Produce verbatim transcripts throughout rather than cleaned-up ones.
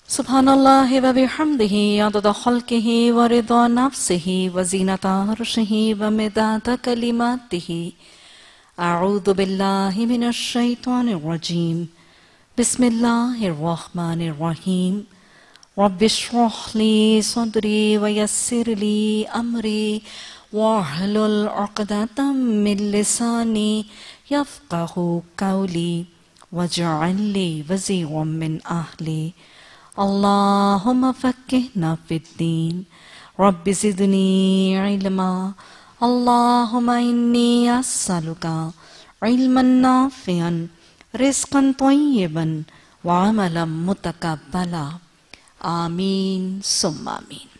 Subhanallah wa bihamdihi adada khalqihi wa ridha nafsihi wa zinata arshihi wa midada kalimatihi. A'udhu billahi minash shaitanir rajim. Bismillahir rahmanir rahim. Rabbi shrah li sadri wa yassir li amri wahlul 'uqdatam min lisani yafqahu qawli waj'al li waziran min ahli. Allahumma faqqihna fid-din. Rabbi zidni ilma. Allahumma inni as'aluka ilman nafi'an, rizqan tayyiban wa amalan mutakabbala. Ameen summa ameen.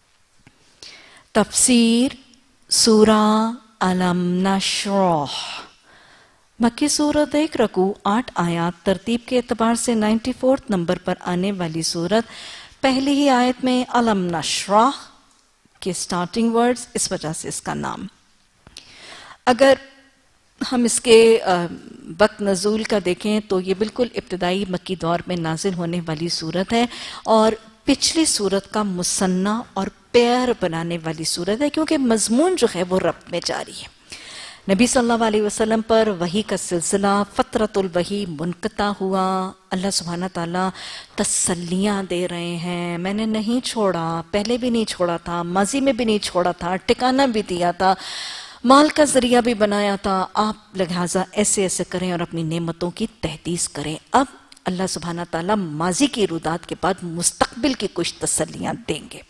Tafseer Surah Al-Nash'rah। मक्की सूरत एक रकू आठ आयत, तरतीब के एतबार से चौरानवे number पर आने वाली सूरत। पहली ही आयत में अलम नशराह के स्टार्टिंग वर्ड्स, इस वजह से इसका नाम। अगर हम इसके वक्त नज़ूल का देखें तो ये बिल्कुल इब्तदाई मक्की दौर में नाजिल होने वाली सूरत है और पिछली सूरत का मुसन्ना और पैर बनाने वाली सूरत है, क्योंकि मजमून जो है वो रब्त में जारी है। नबी सल्लल्लाहु अलैहि वसल्लम पर वही का सिलसिला फतरतुल वही मुनक़ता हुआ। अल्लाह सुब्हाना ताला तसल्लियाँ दे रहे हैं, मैंने नहीं छोड़ा, पहले भी नहीं छोड़ा था, माजी में भी नहीं छोड़ा था, ठिकाना भी दिया था, माल का जरिया भी बनाया था, आप लिहाजा ऐसे ऐसे करें और अपनी नेमतों की तहदीस करें। अब अल्लाह सुब्हाना ताला माजी की रुदात के बाद मुस्तकबिल की कुछ तसल्लियाँ देंगे।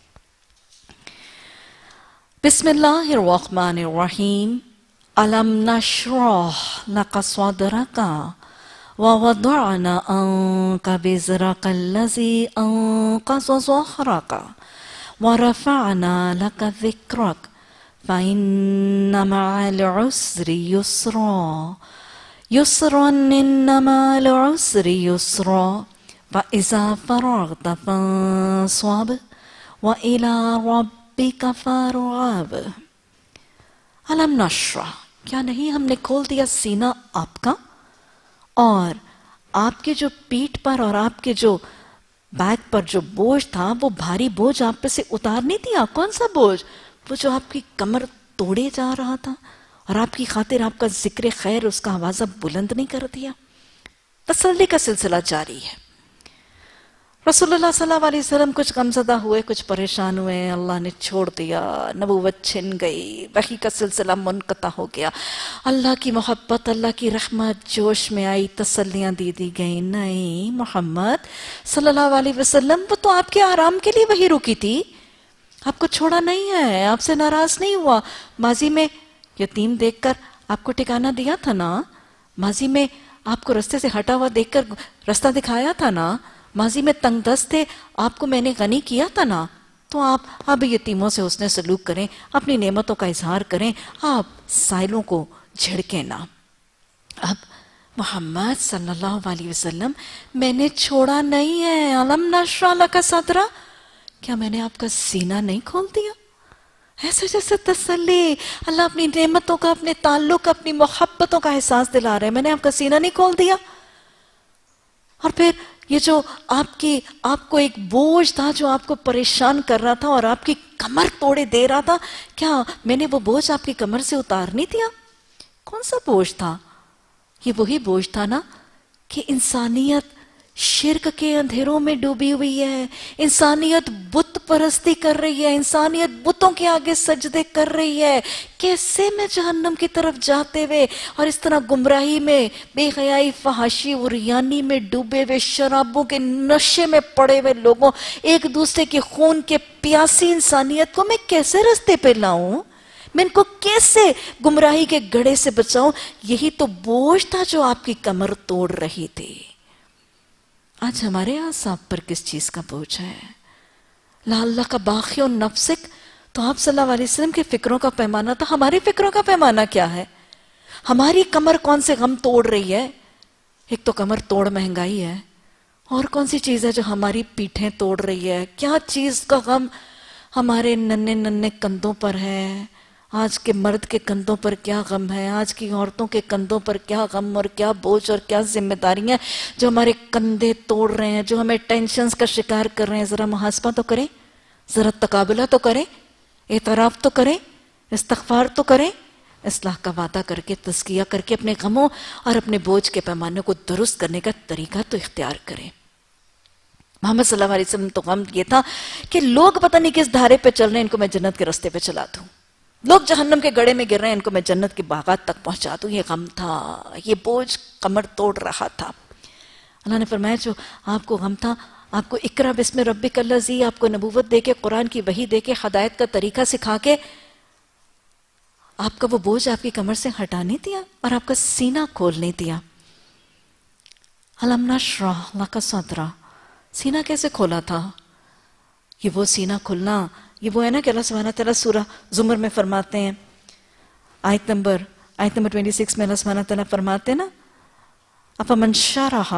बिस्मिल्लाहिर रहमानिर रहीम। अलम नशरह लका सदरका व वदअना अन्का बिज़रका अल्लज़ी अन्क़ज़ ज़हरका व रफ़अना लका ज़िक्रक फ़इन्न मअल उसरि युस्रा युस्रन इन्न मअल उसरि युस्रा फ़इज़ा फ़रग़त फ़ंसब व इला रब्बिका फ़रग़ब। अलम नशरह, क्या नहीं हमने खोल दिया सीना आपका, और आपके जो पीठ पर और आपके जो बैक पर जो बोझ था वो भारी बोझ आप पे से उतार नहीं दिया। कौन सा बोझ? वो जो आपकी कमर तोड़े जा रहा था और आपकी खातिर आपका जिक्र खैर उसका आवाज़ बुलंद नहीं कर दिया। तसल्ली का सिलसिला जारी है। रसूलुल्लाह सल्लल्लाहु अलैहि वसल्लम कुछ गमज़दा हुए, कुछ परेशान हुए, अल्लाह ने छोड़ दिया, नबूवत छिन गई, वही का सिलसिला मुनक़ता हो गया, अल्लाह की मोहब्बत अल्लाह की रहमत जोश में आई, तसल्लियाँ दी दी गई। नहीं, मोहम्मद सल्लल्लाहु अलैहि वसल्लम वो तो आपके आराम के लिए वही रुकी थी, आपको छोड़ा नहीं है, आपसे नाराज नहीं हुआ। माजी में यतीम देखकर आपको ठिकाना दिया था ना, माजी में आपको रास्ते से हटा हुआ देखकर रास्ता दिखाया था ना, माजी में तंगदस्त थे, आपको मैंने गनी किया था ना। तो आप अब यतीमों से उसने सलूक करें, अपनी नेमतों का इजहार करें, आप साइलों को झिड़कें ना। अब मोहम्मद सल्लल्लाहु अलैहि वसल्लम मैंने छोड़ा नहीं है। अलम नशरह लका सदरा, क्या मैंने आपका सीना नहीं खोल दिया? ऐसे जैसे तसल्ली, अल्लाह अपनी नेमतों का, अपने ताल्लुक, अपनी मोहब्बतों का एहसास दिला रहे हैं, मैंने आपका सीना नहीं खोल दिया। और फिर ये जो आपकी आपको एक बोझ था जो आपको परेशान कर रहा था और आपकी कमर तोड़े दे रहा था, क्या मैंने वो बोझ आपकी कमर से उतार नहीं दिया? कौन सा बोझ था? ये वही बोझ था ना कि इंसानियत शिर्क के अंधेरों में डूबी हुई है, इंसानियत बुत परस्ती कर रही है, इंसानियत बुतों के आगे सजदे कर रही है। कैसे मैं जहन्नम की तरफ जाते हुए और इस तरह गुमराही में, बेहयाई, फहाशी और रियानी में डूबे हुए, शराबों के नशे में पड़े हुए लोगों, एक दूसरे के खून के प्यासी इंसानियत को मैं कैसे रास्ते पे लाऊं? मैं इनको कैसे गुमराही के गड़े से बचाऊं? यही तो बोझ था जो आपकी कमर तोड़ रही थी। आज हमारे यहाँ आप पर किस चीज का बोझ है? ला अल्लाह का बाखी और नफ्सिक, तो आप सल्लल्लाहु अलैहि वसल्लम के फिक्रों का पैमाना था, हमारी फिक्रों का पैमाना क्या है? हमारी कमर कौन से गम तोड़ रही है? एक तो कमर तोड़ महंगाई है, और कौन सी चीज है जो हमारी पीठें तोड़ रही है? क्या चीज का गम हमारे नन्हे नन्हे कंधों पर है? آج کے مرد کے کندھوں پر کیا غم ہے، آج کی عورتوں کے کندھوں پر کیا غم اور کیا بوجھ اور کیا ذمہ داریاں جو ہمارے کندھے توڑ رہے ہیں، جو ہمیں ٹینشنز کا شکار کر رہے ہیں. ذرا محاسبہ تو کریں، ذرا تقابلہ تو کریں، اعتراف تو کریں، استغفار تو کریں، اصلاح کا وعدہ کر کے، تزکیہ کر کے اپنے غموں اور اپنے بوجھ کے پیمانے کو درست کرنے کا طریقہ تو اختیار کریں. محمد صلی اللہ علیہ وسلم تو غم یہ تھا کہ لوگ پتہ نہیں کس دھارے پہ چل رہے ہیں، ان کو میں جنت کے رستے پہ چلا دوں. لوگ جہنم کے گڑھے میں گر رہے ہیں، ان کو میں جنت کے باغات تک پہنچا دوں. یہ غم تھا، یہ بوجھ کمر توڑ رہا تھا. اللہ نے فرمایا جو آپ کو غم تھا، آپ کو اقرا بسم ربک الذی، آپ کو نبوت دے کے، قرآن کی وحی دے کے، ہدایت کا طریقہ سکھا کے آپ کا وہ بوجھ آپ کی کمر سے ہٹا نہیں دیا اور آپ کا سینہ کھول نہیں دیا. الم نشرح لک صدرک، سینہ کیسے کھولا تھا؟ یہ وہ سینہ کھلنا، یہ وہ ہے نا کہ اللہ سبحانہ تعالیٰ سورہ زمر میں فرماتے ہیں، آیت نمبر آیت نمبر چھبیس میں اللہ سبحانہ تعالیٰ فرماتے ہیں نا، افمن شرح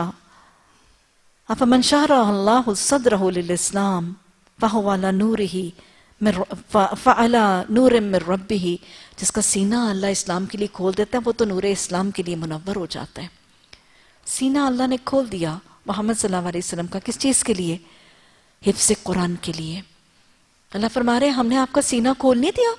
افمن شرح اللہ صدرہ للاسلام فہو علی نورہ فعلی نور من ربہ، جس کا سینہ اللہ اسلام کے لیے کھول دیتا ہے وہ تو نور اسلام کے لیے منور ہو جاتا ہے. سینہ اللہ نے کھول دیا محمد صلی اللہ علیہ وسلم کا، کس چیز کے لیے؟ حفظ قرآن کے لیے. اللہ فرما رہے ہیں ہم نے آپ کا سینہ کھول نہیں دیا،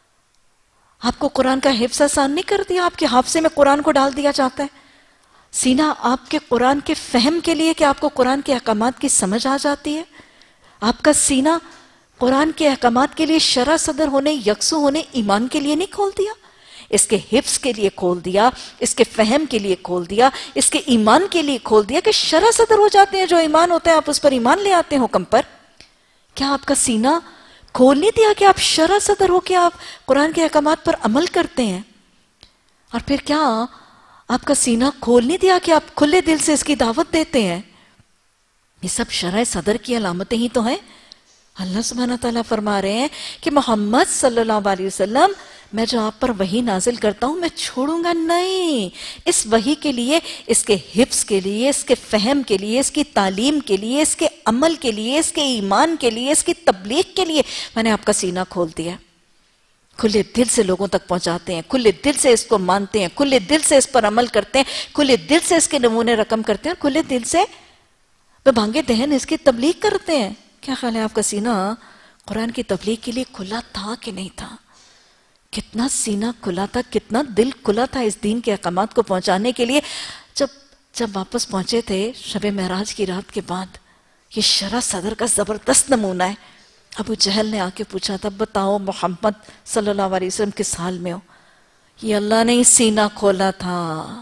آپ کو قرآن کا حفظ آسان نہیں کر دیا، آپ کے حافظے میں قرآن کو ڈال دیا جاتا ہے. سینہ آپ کے قرآن کے فہم کے لیے کہ آپ کو قرآن کے احکامات کی سمجھ آ جاتی ہے. آپ کا سینہ قرآن کے احکامات کے لیے شرح صدر ہونے، یکسو ہونے، ایمان کے لیے نہیں کھول دیا، اس کے حفظ کے لیے کھول دیا، اس کے فہم کے لیے کھول دیا، اس کے ایمان کے لیے کھول دیا کہ شرح صدر ہو جاتے ہیں. جو ایمان ہوتا ہے آپ اس پر ایمان لے آتے ہیں حکم پر. کیا آپ کا سینہ کھول نہیں دیا کہ آپ شرح صدر ہو کے آپ قرآن کے احکامات پر عمل کرتے ہیں؟ اور پھر کیا آپ کا سینہ کھول نہیں دیا کہ آپ کھلے دل سے اس کی دعوت دیتے ہیں؟ یہ سب شرح صدر کی علامتیں ہی تو ہیں. اللہ سبحانہ تعالیٰ فرما رہے ہیں کہ محمد صلی اللہ علیہ وسلم میں جو آپ پر وحی نازل کرتا ہوں میں چھوڑوں گا نہیں. اس وحی کے لیے، اس کے حفظ کے لیے، اس کے فہم کے لیے، اس کی تعلیم کے لیے، اس کے عمل کے لیے، اس کے ایمان کے لیے، اس کی تبلیغ کے لیے میں نے آپ کا سینہ کھول دیا. کھلے دل سے لوگوں تک پہنچاتے ہیں، کھلے دل سے اس کو مانتے ہیں، کھلے دل سے اس پر عمل کرتے ہیں، کھلے دل سے اس کے نمونے رقم کرتے ہیں، اور کھلے دل سے بھانگے دہن اس کی تبلیغ کرتے ہیں. کیا خیال ہے آپ کا سینہ قرآن کی تبلیغ کے لیے کھلا تھا کہ نہیں تھا؟ کتنا سینہ کھلا تھا، کتنا دل کھلا تھا اس دین کے احکامات کو پہنچانے کے لیے. جب جب واپس پہنچے تھے شب معراج کی رات کے بعد، یہ شرح صدر کا زبردست نمونہ ہے. ابو جہل نے آ کے پوچھا تھا بتاؤ محمد صلی اللہ علیہ وسلم کس حال میں ہو؟ یہ اللہ نے سینہ کھولا تھا.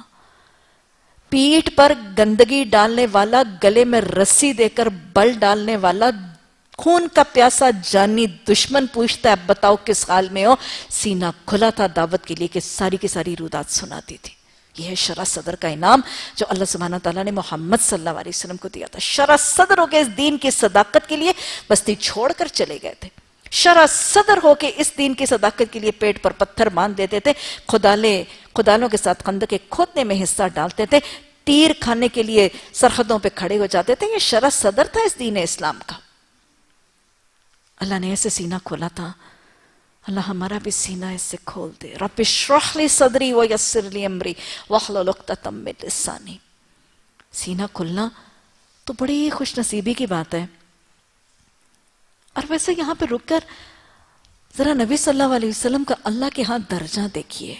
پیٹھ پر گندگی ڈالنے والا، گلے میں رسی دے کر بل ڈالنے والا، خون کا پیاسا جانی دشمن پوچھتا ہے بتاؤ کس حال میں ہو؟ سینہ کھلا تھا دعوت کے لیے کہ ساری کی ساری رودات سناتی تھی. یہ ہے شرح صدر کا انعام جو اللہ سبحانہ تعالیٰ نے محمد صلی اللہ علیہ وسلم کو دیا تھا. شرح صدر ہو کے اس دین کی صداقت کے لیے بستی چھوڑ کر چلے گئے تھے. شرح صدر ہو کے اس دین کی صداقت کے لیے پیٹ پر پتھر باندھ دیتے تھے، خدالے خدالوں کے ساتھ خندق کے کھودنے میں حصہ ڈالتے تھے، تیر کھانے کے لیے سرحدوں پہ کھڑے ہو جاتے تھے. یہ شرح صدر تھا اس دین اسلام کا. اللہ نے ایسے سینہ کھولا تھا. اللہ ہمارا بھی سینہ اس سے کھول دے. رب اشرح لی صدری ویسر لی امری واحلل عقدۃ من لسانی. سینہ کھلنا تو بڑی خوش نصیبی کی بات ہے. اور ویسے یہاں پہ رک کر ذرا نبی صلی اللہ علیہ وسلم کا اللہ کے ہاں درجہ دیکھیے.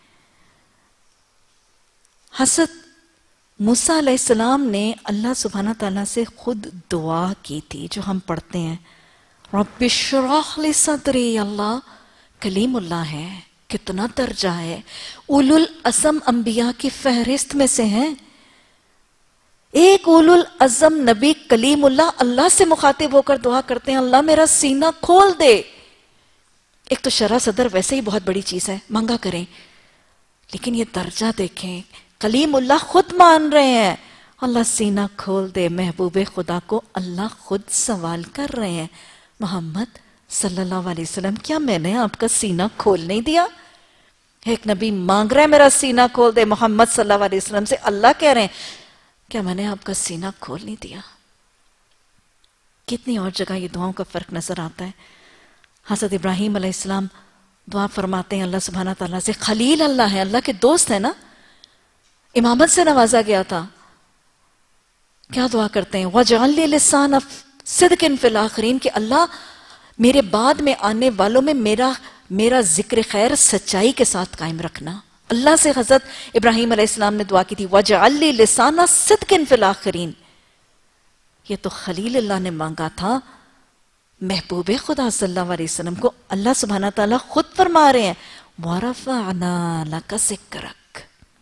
حضرت موسیٰ علیہ السلام نے اللہ سبحانہ تعالیٰ سے خود دعا کی تھی جو ہم پڑھتے ہیں، رب اشرح لی صدری. اللہ کلیم اللہ ہے، کتنا درجہ ہے. اولو العزم انبیاء کی فہرست میں سے ہیں. ایک اولو العزم نبی کلیم اللہ اللہ سے مخاطب ہو کر دعا کرتے ہیں اللہ میرا سینہ کھول دے. ایک تو شرح صدر ویسے ہی بہت بڑی چیز ہے، مانگا کریں، لیکن یہ درجہ دیکھیں. کلیم اللہ خود مان رہے ہیں اللہ سینہ کھول دے. محبوب خدا کو اللہ خود سوال کر رہے ہیں، محمد صلی اللہ علیہ وسلم کیا میں نے آپ کا سینہ کھول نہیں دیا؟ ایک نبی مانگ رہا ہے میرا سینہ کھول دے محمد صلی اللہ علیہ وسلم سے. اللہ کہہ رہے ہیں کیا میں نے آپ کا سینہ کھول نہیں دیا؟ کتنی اور جگہ یہ دعاؤں کا فرق نظر آتا ہے. حضرت ابراہیم علیہ السلام दुआ फरमाते हैं अल्लाह सुब्हाना ताला से, खलील अल्लाह है, अल्लाह के दोस्त है ना, इमामत से नवाजा गया था। क्या दुआ करते हैं, वजअल्ली लिसान सिद्किन फिल आखिरीन, कि अल्लाह मेरे बाद में आने वालों में मेरा मेरा जिक्र खैर सच्चाई के साथ कायम रखना। अल्लाह से हजरत इब्राहिम अलैहिस्सलाम ने दुआ की थी, वजअल्ली लिसान सिद्किन फिल आखिरीन। ये तो खलील अल्लाह ने मांगा था, महबूब खुदा सल्लल्लाहु अलैहि वसल्लम को अल्लाह सुब्हाना ताला खुद फरमा रहे हैं, वरफ़अना लका ज़िक्रक।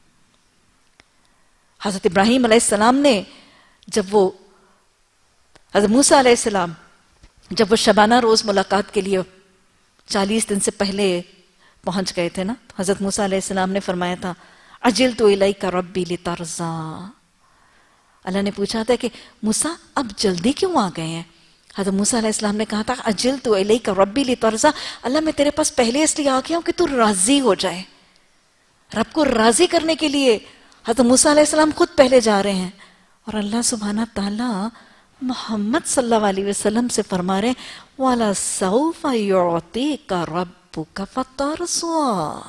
हजरत इब्राहिम अलैहिस्सलाम ने जब वो हजरत मूसा अलैहिस्सलाम जब वो शबाना रोज मुलाकात के लिए चालीस दिन से पहले पहुंच गए थे ना, हजरत मूसा अलैहिस्सलाम ने फरमाया था, अजिल्तु इलैका रब्बी लितरज़ा। अल्लाह ने पूछा था कि मूसा अब जल्दी क्यों आ गए हैं? हजरत मूसा अलैहिस्सलाम ने कहा था, अजिल्तु इलैका रब्बी लितरज़ा, अल्लाह मैं तेरे पास पहले इसलिए आ गया हूं कि तू राजी हो जाए। रब को राजी करने के लिए हजरत मूसा अलैहिस्सलाम खुद पहले जा रहे हैं, और अल्लाह सुब्हाना ताला मोहम्मद सल्लल्लाहु अलैहि वसल्लम से फरमा रहे, वाला सौफा युअतीका रब्बुका फतरज़ा।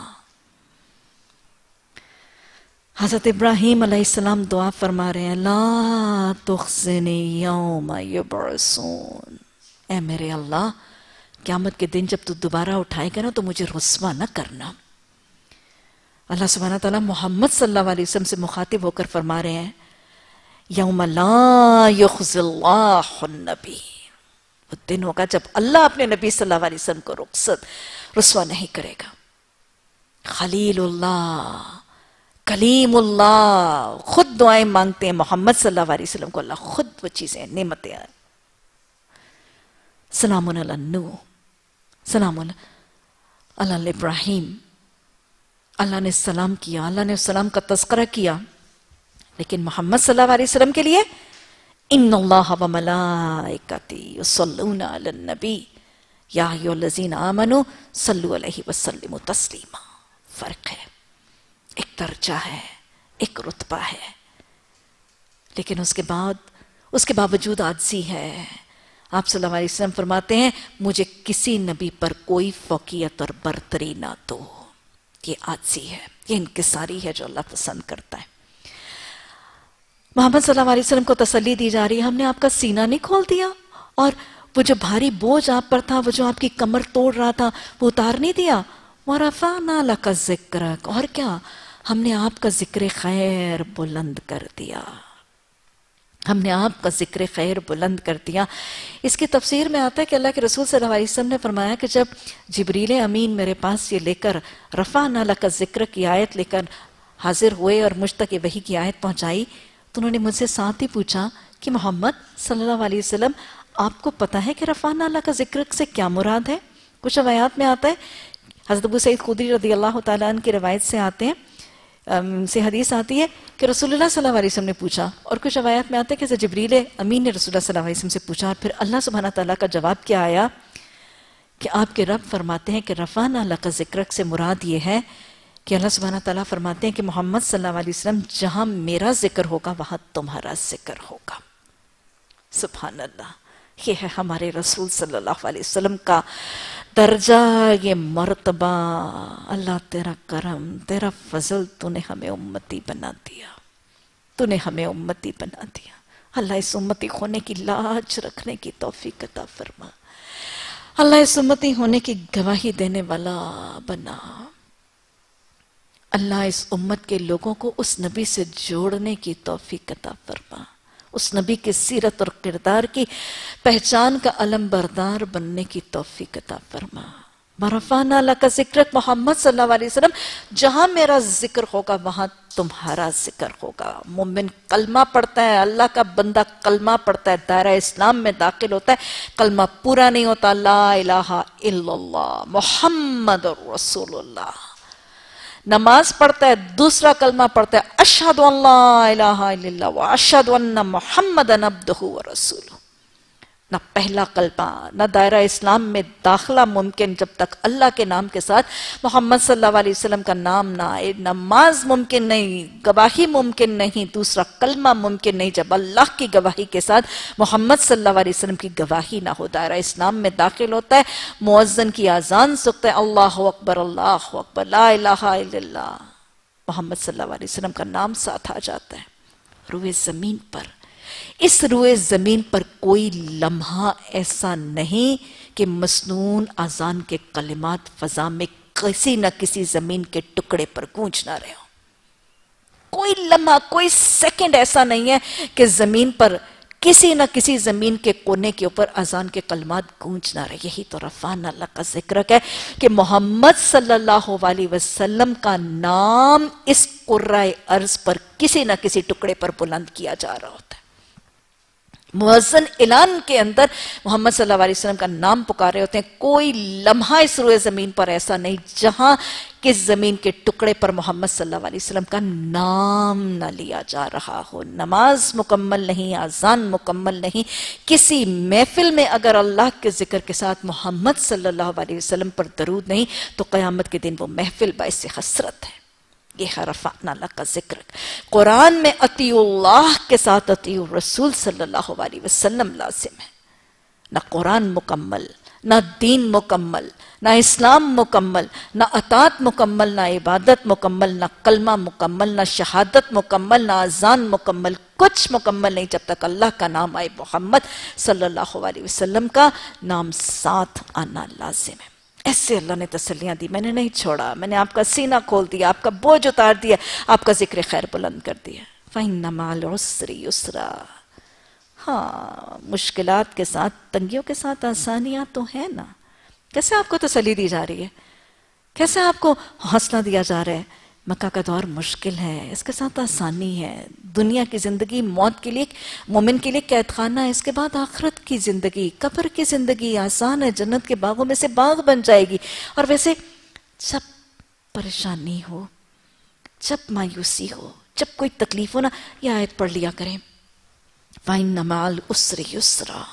हजरत इब्राहिम अलैहिस्सलाम दुआ फरमा रहे हैं, ला तुख्ज़िनी यौमा युबअसून, ऐ मेरे अल्लाह क़यामत के दिन जब तू दोबारा उठाएगा ना तो मुझे रुस्वा न करना। अल्लाह सुब्हाना ताला मोहम्मद सल्लल्लाहु अलैहि वसल्लम से मुखातिब होकर फरमा रहे हैं, यौमा ला युख्ज़िल्लाहु नबी, वो दिन होगा जब अल्लाह अपने नबी सल्लल्लाहु अलैहि वसल्लम को रुखसत रुस्वा नहीं करेगा। खलीलुल्लाह, कलीमुल्लाह खुद दुआएं मांगते हैं मोहम्मद सल्लल्लाहु अलैहि वसल्लम को, अल्लाह खुद वो चीजें नेमतें। सलामुन अला नूह, सलामुन अला इब्राहिम, अल्लाह ने सलाम किया, अल्लाह ने सलाम का तज़किरा किया, लेकिन मोहम्मद सल्लल्लाहु अलैहि वसल्लम के लिए इन्नल्लाह व मलाइकती युसल्लूना अलन नबी या अय्युहल्लज़ीना आमनू सल्लु अलैहि वसल्लिमु तस्लीमा। फर्क है, एक दर्जा है, एक रुतबा है, लेकिन उसके बाद उसके बावजूद आजिज़ी है। आप सल्लल्लाहु अलैहि वसल्लम फरमाते हैं, मुझे किसी नबी पर कोई फ़ौक़ियत और बरतरी ना दो। ये आजिज़ी है, ये इनकिसारी है जो अल्लाह पसंद करता है। मोहम्मद सल्लल्लाहु अलैहि वसल्लम को तसल्ली दी जा रही है, हमने आपका सीना नहीं खोल दिया, और वो जो भारी बोझ आप पर था, वो जो आपकी कमर तोड़ रहा था, वो उतार नहीं दिया। वरफ़अना लका ज़िक्रक, और क्या, हमने आपका जिक्र खैर बुलंद कर दिया, हमने आपका जिक्र खैर बुलंद कर दिया। इसकी तफसीर में आता है कि अल्लाह के रसूल सल्लल्लाहु अलैहि वसल्लम ने फरमाया कि जब जिब्रील अमीन मेरे पास ये लेकर रफ़अना लका ज़िक्रक की आयत लेकर हाजिर हुए और मुझ तक वही की आयत पहुंचाई, तो उन्होंने मुझसे साथ ही पूछा कि मोहम्मद सल्लल्लाहु अलैहि वसल्लम, आपको पता है कि रफ़अना लका ज़िक्रक से क्या मुराद है? कुछ आयत में आता है, हज़रत अबू सईद खुदरी रज़ियल्लाहु ताला अन्हु की रिवायत से आते हैं, से हदीस आती है कि रसूलुल्लाह सल्लल्लाहु अलैहि वसल्लम ने पूछा, और कुछ रवायत में आता है कि जिब्रील अमीन ने रसूलुल्लाह सल्लल्लाहु अलैहि वसल्लम से पूछा, और फिर अल्लाह सुब्हाना ताला का जवाब क्या आया कि आपके रब फरमाते हैं कि रफ़अना लका ज़िक्रक से मुराद ये है कि अल्लाह सुब्हाना ताला फरमाते हैं कि मोहम्मद सल्लल्लाहु अलैहि वसल्लम, जहां मेरा जिक्र होगा वहां तुम्हारा जिक्र होगा। सुभान अल्लाह, ये है हमारे रसूल सल्लल्लाहु अलैहि वसल्लम का दर्जा, ये मर्तबा। अल्लाह तेरा करम, तेरा फजल, तूने हमें उम्मती बना दिया, तूने हमें उम्मती बना दिया। अल्लाह इस उम्मती होने की लाज रखने की तौफीक अता फरमा, अल्लाह इस उम्मती होने की गवाही देने वाला बना। अल्लाह इस उम्मत के लोगों को उस नबी से जोड़ने की तौफीक अता फरमा, उस नबी के सीरत और किरदार की पहचान का अलम बरदार बनने की तौफीक अता फरमा। रफ़अना लका ज़िक्रक, मोहम्मद सल्लल्लाहु अलैहि वसल्लम, जहां मेरा जिक्र होगा वहां तुम्हारा जिक्र होगा। मोमिन कलमा पढ़ता है, अल्लाह का बंदा कलमा पढ़ता है, दायरा इस्लाम में दाखिल होता है, कलमा पूरा नहीं होता, ला इलाहा इल्लल्लाह मुहम्मदुर रसूलुल्लाह। नमाज पढ़ता है, दूसरा कलमा पढ़ता है, अशहदु अल्ला इलाहा इल्लल्लाह व अशहदु अन्ना मुहम्मदन अब्दुहु व रसूलुहु। نہ پہلا کلمہ، نہ دائرہ اسلام میں داخلہ ممکن جب تک اللہ کے نام کے ساتھ محمد صلی اللہ علیہ وسلم کا نام نہ آئے، نماز ممکن نہیں، گواہی ممکن نہیں، دوسرا کلمہ ممکن نہیں جب اللہ کی گواہی کے ساتھ محمد صلی اللہ علیہ وسلم کی گواہی نہ ہو۔ دائرہ اسلام میں داخل ہوتا ہے، مؤذن کی اذان سنتا ہے، اللہ اکبر اللہ اکبر لا الہ الا اللہ، محمد صلی اللہ علیہ وسلم کا نام ساتھ آ جاتا ہے۔ روئے زمین پر، اس روئے زمین پر کوئی لمحہ ایسا نہیں کہ مسنون اذان کے کلمات فضا میں کسی نہ کسی زمین کے ٹکڑے پر گونج نہ رہے ہوں۔ کوئی لمحہ، کوئی سیکنڈ ایسا نہیں ہے کہ زمین پر کسی نہ کسی زمین کے کونے کے اوپر اذان کے کلمات گونج نہ رہے۔ یہی تو رفعنا اللہ کا ذکر ہے کہ محمد صلی اللہ علیہ وسلم کا نام اس قرۂ ارض پر کسی نہ کسی ٹکڑے پر بلند کیا جا رہا ہوتا ہے۔ مؤذن اعلان کے اندر محمد صلی اللہ علیہ وسلم کا نام پکارے ہوتے ہیں۔ کوئی لمحہ اس روئے زمین پر ایسا نہیں جہاں کس زمین کے ٹکڑے پر محمد صلی اللہ علیہ وسلم کا نام نہ لیا جا رہا ہو۔ نماز مکمل نہیں، اذان مکمل نہیں، کسی محفل میں اگر اللہ کے ذکر کے ساتھ محمد صلی اللہ علیہ وسلم پر درود نہیں تو قیامت کے دن وہ محفل باعث حسرت ہے۔ یہ ہے رفعنا اللہ کا ذکر۔ قرآن میں اطیعوا اللہ کے ساتھ اطیعوا الرسول صلی اللہ علیہ وسلم لازم ہے۔ نہ قرآن مکمل، نہ دین مکمل، نہ اسلام مکمل، نہ اطاعت مکمل، نہ عبادت مکمل، نہ کلمہ مکمل، نہ شہادت مکمل، نہ اذان مکمل، کچھ مکمل نہیں جب تک اللہ کا نام آئے، محمد صلی اللہ علیہ وسلم کا نام ساتھ آنا لازم ہے۔ ایسے اللہ نے تسلیاں دی، میں نے نہیں چھوڑا، میں نے آپ کا سینہ کھول دیا، آپ کا بوجھ اتار دیا، آپ کا ذکر خیر بلند کر دیا۔ فَإِنَّ مَعَ الْعُسْرِ يُسْرًا۔ ہاں، مشکلات کے ساتھ، تنگیوں کے ساتھ آسانیاں تو ہیں نا۔ کیسے آپ کو تسلی دی جا رہی ہے؟ کیسے آپ کو حوصلہ دیا جا رہا ہے؟ مکہ کا دور مشکل ہے، اس کے ساتھ آسانی ہے۔ دنیا کی زندگی موت کے لیے، مومن کے لیے قید خانہ ہے، اس کے بعد آخرت کی زندگی، قبر کی زندگی آسان ہے، جنت کے باغوں میں سے باغ بن جائے گی۔ اور ویسے جب پریشانی ہو، جب مایوسی ہو، جب کوئی تکلیف ہو نا، یہ آیت پڑھ لیا کریں، فَإِنَّ مَعَ الْعُسْرِ يُسْرًا۔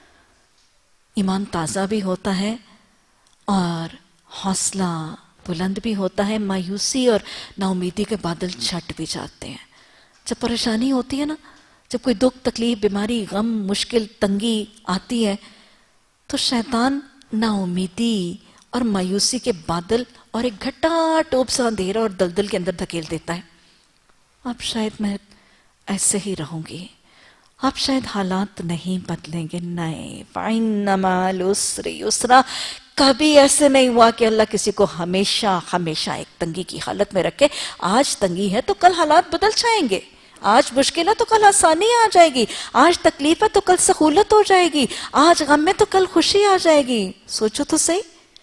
ایمان تازہ بھی ہوتا ہے اور حوصلہ بلند بھی ہوتا ہے، مایوسی اور نا امیدی کے بادل چھٹ بھی جاتے ہیں۔ جب پریشانی ہوتی ہے نا، جب کوئی دکھ، تکلیف، بیماری، غم، مشکل، تنگی آتی ہے تو شیطان نا امیدی اور مایوسی کے بادل اور ایک گھٹا ٹوپ سا اندھیرا اور دلدل کے اندر دھکیل دیتا ہے۔ اب شاید میں ایسے ہی رہوں گی، اب شاید حالات نہیں بدلیں گے۔ نہیں، فَإِنَّ مَعَ الْعُسْرِ يُسْرًا۔ کبھی ایسے نہیں ہوا کہ اللہ کسی کو ہمیشہ ہمیشہ ایک تنگی کی حالت میں رکھے۔ آج تنگی ہے تو کل حالات بدل جائیں گے، آج مشکل ہے تو کل آسانی آ جائے گی، آج تکلیف ہے تو کل سہولت ہو جائے گی، آج غم ہے تو کل خوشی آ جائے گی۔ سوچو تو صحیح،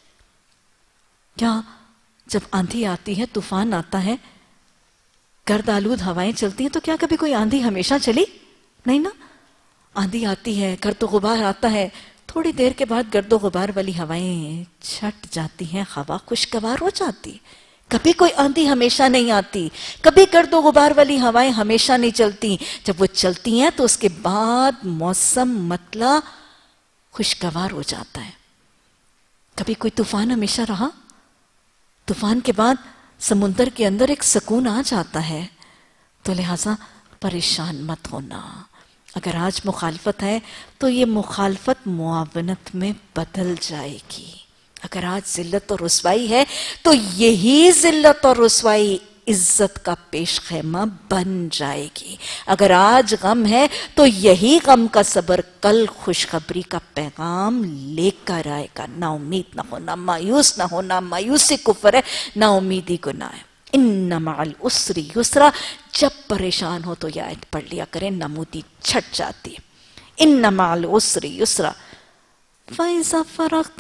کیا جب آندھی آتی ہے، طوفان آتا ہے، گرد آلود ہوائیں چلتی ہیں تو کیا کبھی کوئی آندھی ہمیشہ چلی؟ نہیں نا۔ آندھی آتی ہے، گرد و غبار آتا ہے، تھوڑی دیر کے بعد گرد و غبار والی ہوائیں چھٹ جاتی ہیں، ہوا خوشگوار ہو جاتی۔ کبھی کوئی آندھی ہمیشہ نہیں آتی، کبھی گرد و غبار والی ہوائیں ہمیشہ نہیں چلتی۔ جب وہ چلتی ہیں تو اس کے بعد موسم مطلع خوشگوار ہو جاتا ہے۔ کبھی کوئی طوفان ہمیشہ رہا؟ طوفان کے بعد سمندر کے اندر ایک سکون آ جاتا ہے۔ تو لہٰذا پریشان مت ہونا۔ اگر آج مخالفت ہے تو یہ مخالفت معاونت میں بدل جائے گی۔ اگر آج ذلت اور رسوائی ہے تو یہی ذلت اور رسوائی عزت کا پیش خیمہ بن جائے گی۔ اگر آج غم ہے تو یہی غم کا صبر کل خوشخبری کا پیغام لے کر آئے گا۔ نا امید نہ ہونا، مایوس نہ ہونا، مایوسی کفر ہے، نا امیدی گناہ ہے۔ ان مع العسر یسرا، جب پریشان ہو تو یہ آیت پڑھ لیا کریں، نمودی چھٹ جاتی ہے۔ ان مع العسر یسرا فَإِذَا فَرَغْتَ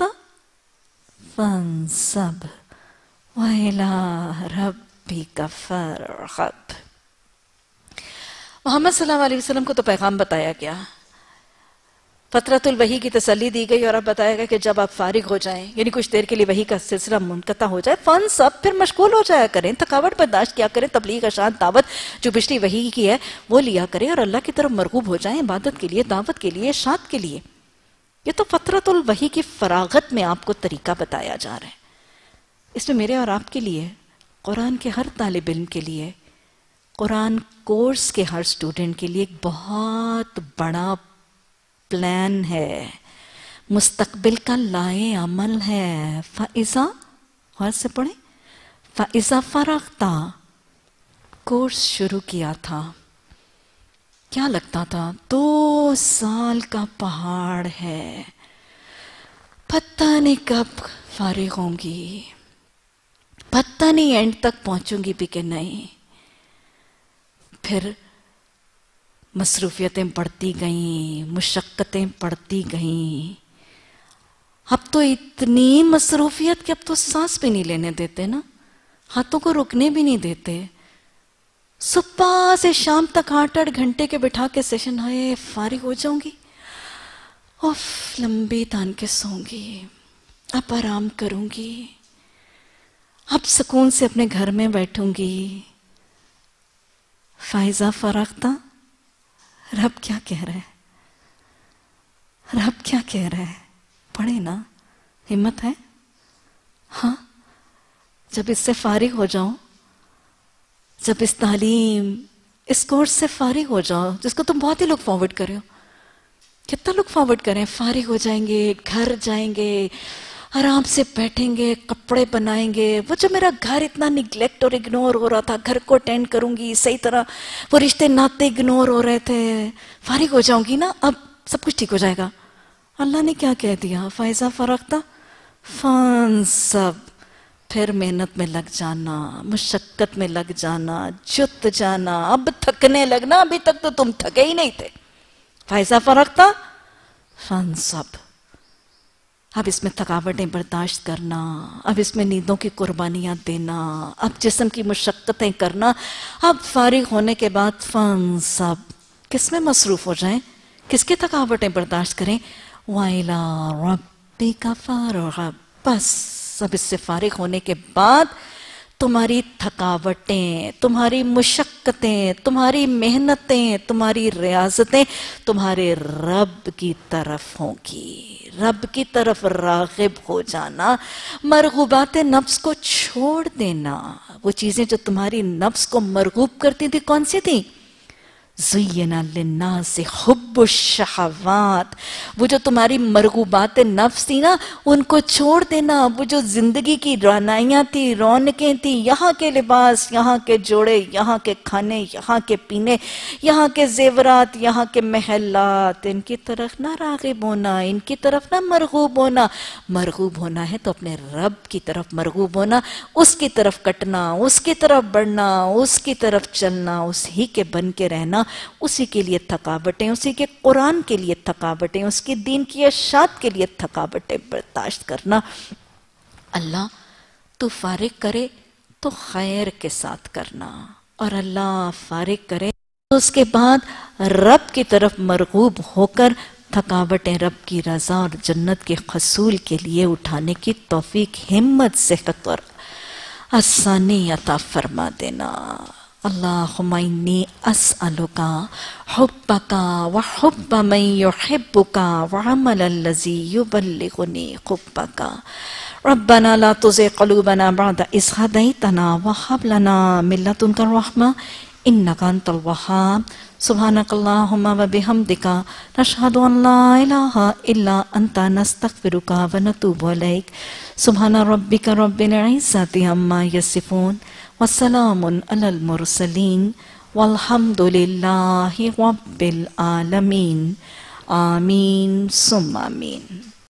فَانصَبْ وَإِلَىٰ رَبِّكَ فَارْغَب۔ محمد صلی اللہ علیہ وسلم کو تو پیغام بتایا گیا، فترۃ الوحی کی تسلی دی گئی، اور اب بتایا گیا کہ جب آپ فارغ ہو جائیں، یعنی کچھ دیر کے لیے وحی کا سلسلہ منقطع ہو جائے، فن سب پھر مشغول ہو جایا کریں، تھکاوٹ برداشت کیا کریں، تبلیغ، ارشاد، دعوت جو پچھلی وحی کی ہے وہ لیا کریں، اور اللہ کی طرف مرغوب ہو جائیں، عبادت کے لیے، دعوت کے لیے، ارشاد کے لیے۔ یہ تو فطرت الوحی کی فراغت میں آپ کو طریقہ بتایا جا رہا ہے. اس میں میرے اور آپ کے لیے، قرآن کے ہر طالب علم کے لیے، قرآن کورس کے ہر سٹوڈنٹ کے لیے ایک بہت بڑا پلان ہے، مستقبل کا لائے عمل ہے. فَإِذَا، غور سے پڑھیں، فَإِذَا فَرَغْتَ، کورس شروع کیا تھا. کیا لگتا تھا؟ دو سال کا پہاڑ ہے، پتہ نہیں کب فارغ ہوں گی، پتہ نہیں اینڈ تک پہنچوں گی بھی کہ نہیں. پھر مصروفیتیں بڑھتی گئیں، مشقتیں بڑھتی گئیں. اب تو اتنی مصروفیت کہ اب تو سانس بھی نہیں لینے دیتے نا، ہاتھوں کو رکنے بھی نہیں دیتے. صبح سے شام تک آٹھ آٹھ گھنٹے کے بٹھا کے سیشن ہے، فارغ ہو جاؤں گی، اوف لمبی تان کے سوں گی، اب آرام کروں گی، اب سکون سے اپنے گھر میں بیٹھوں گی. فائزہ فرغتا، رب کیا کہہ رہا ہے؟ رب کیا کہہ رہا ہے؟ پڑھے نا، ہمت ہے؟ ہاں، جب اس سے فارغ ہو جاؤ، جب اس تعلیم، اس کورس سے فارغ ہو جاؤ، جس کو تم بہت ہی لک فارورڈ کر رہے ہو، کتنا لک فارورڈ کریں، فارغ ہو جائیں گے، گھر جائیں گے، آرام سے بیٹھیں گے، کپڑے بنائیں گے. وہ جو میرا گھر اتنا نگلیکٹ اور اگنور ہو رہا تھا، گھر کو اٹینڈ کروں گی صحیح طرح، وہ رشتے ناتے اگنور ہو رہے تھے، فارغ ہو جاؤں گی نا، اب سب کچھ ٹھیک ہو جائے گا. اللہ نے کیا کہہ دیا؟ فائزہ فرغتا فانصب، پھر محنت میں لگ جانا، مشقت میں لگ جانا، جت جانا. اب تھکنے لگنا، ابھی تک تو تم تھکے ہی نہیں تھے. فائزہ فرغتا فانصب، اب اس میں تھکاوٹیں برداشت کرنا، اب اس میں نیندوں کی قربانیاں دینا، اب جسم کی مشقتیں کرنا. اب فارغ ہونے کے بعد فانصب، کس میں مصروف ہو جائیں، کس کی تھکاوٹیں برداشت کریں؟ وَإِلَىٰ رَبِّكَ فَارْغَب، بس اب اس سے فارغ ہونے کے بعد تمہاری تھکاوٹیں، تمہاری مشقتیں، تمہاری محنتیں، تمہاری ریاضتیں تمہارے رب کی طرف ہوں گی. رب کی طرف راغب ہو جانا، مرغوبات نفس کو چھوڑ دینا. وہ چیزیں جو تمہاری نفس کو مرغوب کرتی تھی، کون سی تھی؟ زُيِّنَ لِلنَّاسِ حُبُّ الشَّهَوَاتِ، وہ جو تمہاری مرغوبات نفس تھی نا، ان کو چھوڑ دینا. وہ جو زندگی کی رعنائیاں تھی، رونقیں تھی، یہاں کے لباس، یہاں کے جوڑے، یہاں کے کھانے، یہاں کے پینے، یہاں کے زیورات، یہاں کے محلات، ان کی طرف نہ راغب ہونا، ان کی طرف نہ مرغوب ہونا. مرغوب ہونا ہے تو اپنے رب کی طرف مرغوب ہونا، اس کی طرف کٹنا، اس کی طرف بڑھنا، اس کی طرف چلنا، اس ہی کے بن کے رہنا. اسی کے لیے تھکاوٹیں، اسی کے قرآن کے لیے تھکاوٹیں، اس کے دین کی اشاعت کے لیے تھکاوٹیں برداشت کرنا. اللہ تو فارغ کرے تو خیر کے ساتھ کرنا، اور اللہ فارغ کرے تو اس کے بعد رب کی طرف مرغوب ہو کر تھکاوٹیں رب کی رضا اور جنت کے حصول کے لیے اٹھانے کی توفیق، ہمت، صحت اور آسانی عطا فرما دینا. اللہم انی اسألکا حبکا وحب من یحبکا وعمل الذی یبلغنی حبکا. ربنا لا تزغ قلوبنا بعد اذ ہدیتنا وہب لنا من لدنک الرحمۃ انک انت الوہاب. سبحانک اللہم وبحمدک نشہد ان لا الہ الا انت نستغفرک ونتوب الیک. سبحان ربک رب العزۃ عما یصفون وسلام علی المرسلین والحمد للہ رب العالمین. آمین ثم آمین.